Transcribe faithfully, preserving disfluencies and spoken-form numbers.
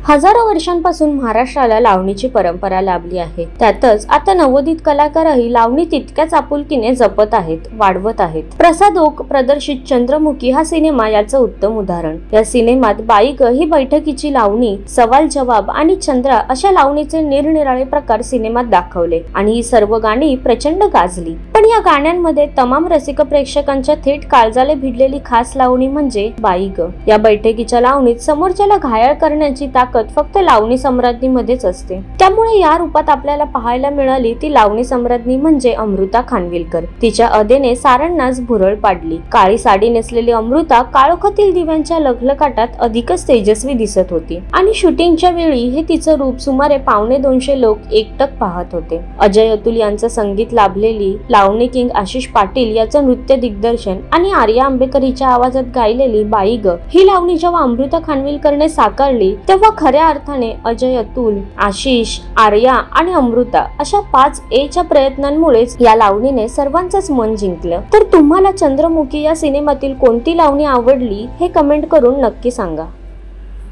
हजारो वर्षांपासून महाराष्ट्राला लावणीची परंपरा लाभली आहे। त्यातच आता नवोदित कलाकारही लावणी तितक्याच आपुलकीने जपत आहेत, वाढवत आहेत। प्रसाद ओक प्रदर्शित चंद्रमुखी हा सिनेमा याचं उत्तम उदाहरण। या सिनेमात बाई ग ही बैठकीची लावणी, सवाल जवाब आणि चंद्रा अशा लावणीचे निरनिराळे प्रकार सिनेमात दाखवले आणि ही सर्व गाणी प्रचंड गाजली। पण या गाण्यांमध्ये तमाम रसिक प्रेक्षकांच्या थेट काळजाला भिडलेली खास लावणी म्हणजे बाई ग। या बैठकीच्या लावणीत समोरच्याला घायल करण्याची ताकद फक्त लावणी सम्राज्ञीमध्येच असते। त्यामुळे या रूपात आपल्याला पाहायला मिळाली ती लावणी सम्राज्ञी म्हणजे अमृता खानविलकर। तिच्या अदेने साऱ्यांनाच भुरळ पाडली। काळी साडी नेसलेली अमृता काळोखातील दिव्यांच्या लखलखाटात अधिकच तेजस्वी दिसत होती आणि शूटिंगच्या वेळी हे तिचं रूप सुमारे पावणे दोनशे लोक एकटक पाहत होते। अजय अतुल यांचं संगीत लाभलेली लावणी किंग आशिष पाटील याचं नृत्य दिग्दर्शन आणि आर्या आंबेकर हिच्या आवाजात गायलेली बाई ग ही लावणी जेव्हा अमृता खानविलकरने साकारली तेव्हा खऱ्या अर्थाने अजय अतुल, आशिष, आर्या आणि अमृता अशा पाच ए च्या प्रयत्नांमुळेच या लावणीने सर्वांचंच मन जिंकलं। तर तुम्हाला चंद्रमुखी या सिनेमातील कोणती लावणी आवडली हे कमेंट करून नक्की सांगा।